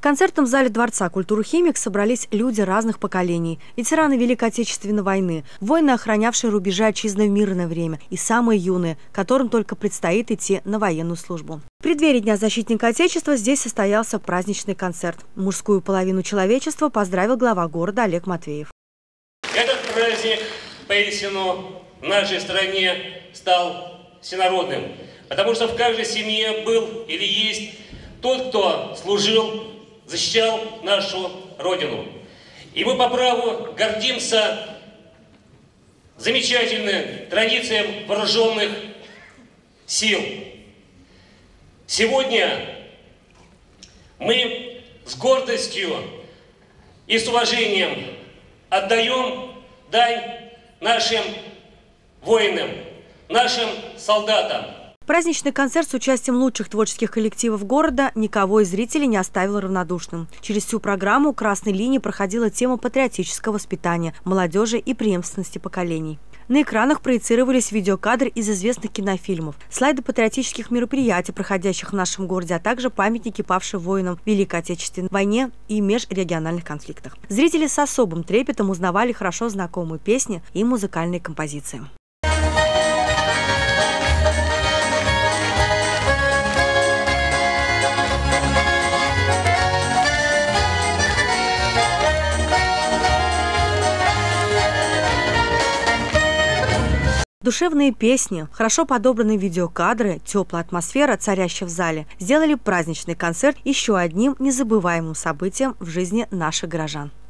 концертном зале Дворца культуры «Химик» собрались люди разных поколений. Ветераны Великой Отечественной войны, воины, охранявшие рубежи отчизны в мирное время, и самые юные, которым только предстоит идти на военную службу. В преддверии Дня защитника Отечества здесь состоялся праздничный концерт. Мужскую половину человечества поздравил глава города Олег Матвеев. Этот праздник поистину в нашей стране стал всенародным, потому что в каждой семье был или есть тот, кто служил, защищал нашу Родину. И мы по праву гордимся замечательным традициям вооруженных сил. Сегодня мы с гордостью и с уважением отдаем дань нашим воинам, нашим солдатам. Праздничный концерт с участием лучших творческих коллективов города никого из зрителей не оставил равнодушным. Через всю программу красной линией проходила тема патриотического воспитания, молодежи и преемственности поколений. На экранах проецировались видеокадры из известных кинофильмов, слайды патриотических мероприятий, проходящих в нашем городе, а также памятники павшим воинам в Великой Отечественной войне и межрегиональных конфликтах. Зрители с особым трепетом узнавали хорошо знакомые песни и музыкальные композиции. Душевные песни, хорошо подобранные видеокадры, теплая атмосфера, царящая в зале, сделали праздничный концерт еще одним незабываемым событием в жизни наших горожан.